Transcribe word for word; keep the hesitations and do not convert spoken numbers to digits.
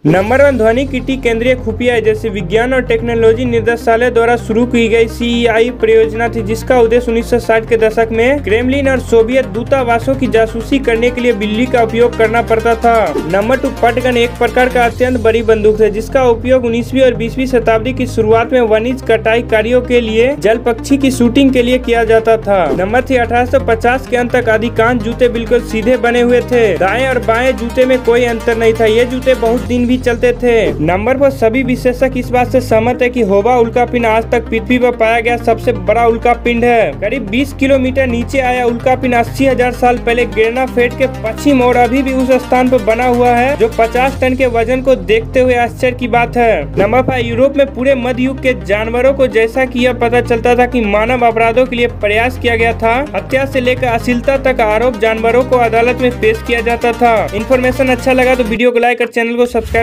Number one ध्वनि कीटी केंद्रीय खुफिया एजेंसी विज्ञान और टेक्नोलॉजी निर्देशालय द्वारा शुरू की गई सी ई आई परियोजना थी, जिसका उद्देश्य उन्नीस सौ साठ के दशक में क्रेमलिन और सोवियत दूतावासों की जासूसी करने के लिए बिल्ली का उपयोग करना पड़ता था। नंबर टू पटगन एक प्रकार का अत्यंत बड़ी बंदूक है, जिसका उपयोग उन्नीसवीं और बीसवीं शताब्दी की शुरुआत में वनिज कटाई कार्यों के लिए जल पक्षी की शूटिंग के लिए किया जाता था। नंबर थ्री अठारह सौ पचास के अंत तक अधिकांश जूते बिल्कुल सीधे बने हुए थे। दाएं और बाएं जूते में कोई अंतर नहीं था। ये जूते बहुत दिन भी चलते थे। नंबर पर सभी विशेषज्ञ इस बात से सहमत है कि होबा उल्का पिंड आज तक पृथ्वी पर पाया गया सबसे बड़ा उल्का पिंड है। करीब बीस किलोमीटर नीचे आया उल्का पिंड अस्सी हजार साल पहले गिरना फेट के पश्चिम और अभी भी उस स्थान पर बना हुआ है, जो पचास टन के वजन को देखते हुए आश्चर्य की बात है। नंबर फाइव यूरोप में पूरे मध्य युग के जानवरों को, जैसा कि यह पता चलता था कि मानव अपराधों के लिए प्रयास किया गया था, हत्या से लेकर अश्लीलता तक आरोप जानवरों को अदालत में पेश किया जाता था। इन्फॉर्मेशन अच्छा लगा तो वीडियो को लाइक और चैनल को सब्सक्राइब